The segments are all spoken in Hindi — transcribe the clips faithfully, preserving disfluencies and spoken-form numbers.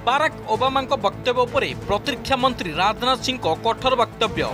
बाराक ओबामा वक्तव्य उपरे प्रतिरक्षा मंत्री राजनाथ सिंह को कठोर वक्तव्य।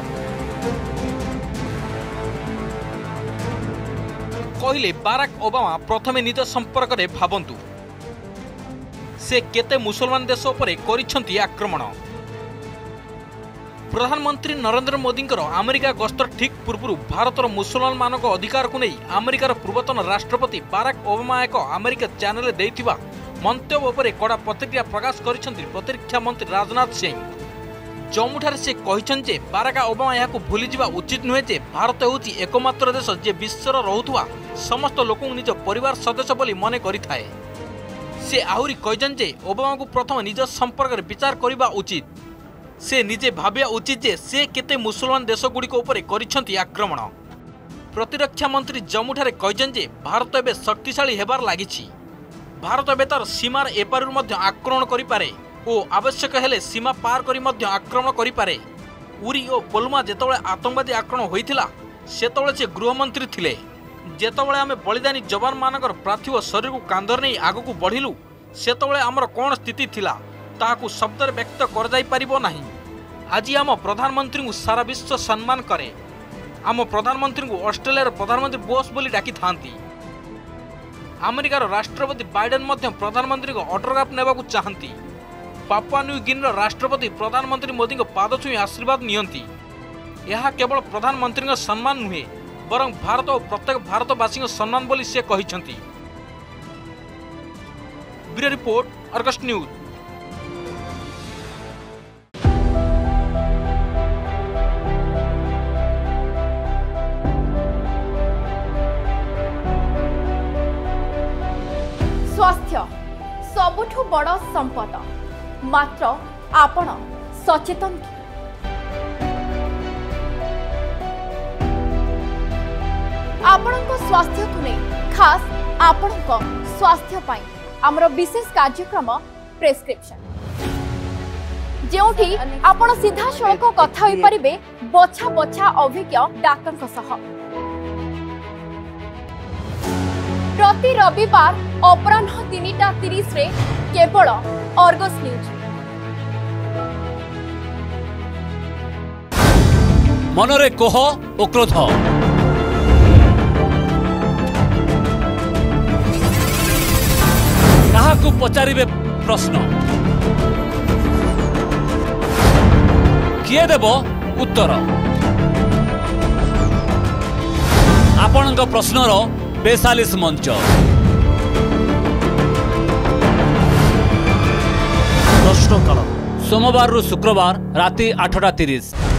कहले बाराक ओबामा प्रथमे निज संपर्क में भावंतु से केते मुसलमान देश उपरे करिसेंती आक्रमण। प्रधानमंत्री नरेंद्र मोदी अमेरिका गस्तर ठीक पूर्व भारतर मुसलमान मानक अधिकार को नहीं अमेरिकार पूर्वतन राष्ट्रपति बाराक ओबामा एक अमेरिका चैनल देथिबा मंतव्य उपरे कड़ा प्रतिक्रिया प्रकाश करिसेंती प्रतिरक्षा मंत्री राजनाथ सिंह। जम्मूठारे से कहिसेंती जे बाराक ओबामा यहां भूली जिबा उचित नुहे जे भारत होउची एकमात्र देश जे विश्वर रहुथुवा समस्त लोक निज परिवार सदस्य बोली मने करिथाए। से आहुरी कहिसेंती जे ओबामा को प्रथम निज संपर्क में विचार करबा उचित। से निजे भाबिया उचित जे से केते मुसलमान देश गुड़िक उपरे करिसेंती आक्रमण। प्रतिरक्षा मंत्री जम्मूठारे कहिसेंती जे भारत एबे शक्तिशाली हेबार लागिछि। भारत एबे तार सीमार एपारु मध्य आक्रमण करि पारे ओ आवश्यक हेले सीमा पार करि मध्य आक्रमण करि पारे। उरी ओ पुलवामा जेतबळे आतंकवादी आक्रमण होइथिला सेतबळे से गृहमंत्री थिले। जेतबळे आमे बलिदानी जवान मानकर पार्थिव शरीर को कांधर नै आगु को बढ़िलु सेतबळे हमर कोन स्थिति थिला ताहाकु शब्द व्यक्त कर जाई परिबो नाही। आज आम प्रधानमंत्री को सारा विश्व सम्मान करे। आम प्रधानमंत्री को ऑस्ट्रेलिया प्रधानमंत्री बोस बोली डाकी थांती। अमेरिकार राष्ट्रपति बाइडेन मध्य प्रधानमंत्री को ऑटोग्राफ नेबा को चाहती। पापुआ न्यू गिनीर राष्ट्रपति प्रधानमंत्री मोदी को पाद छुई आशीर्वाद नियंती। यह केवल प्रधानमंत्री सम्मान नुहे बरं भारत और प्रत्येक भारतवासी सम्मान बोली से कहिसेंती। Bureau report, Argus news. स्वास्थ्य सबुठु बड़ संपद, मात्र आपण सचेतन कि? आपणक स्वास्थ्य को नहीं खास आपणक स्वास्थ्य पाई आमर विशेष कार्यक्रम प्रेस्क्रिप्शन, जेउठी आपण सीधा सड़क कथा होई परिबे बछा बछा अभिज्ञ डाक्टर सह। प्रति रविवार अपराह्न तीनिटा तीस रे केवल अर्गस न्यूज। मनरे कोह ओ क्रोध, काहाकु पचारिबे प्रश्न, किए देब उत्तर। आपणक प्रश्नर बेचालीस मंच प्रश्नकाल सोमवार रु शुक्रवार राति आठटा तीस।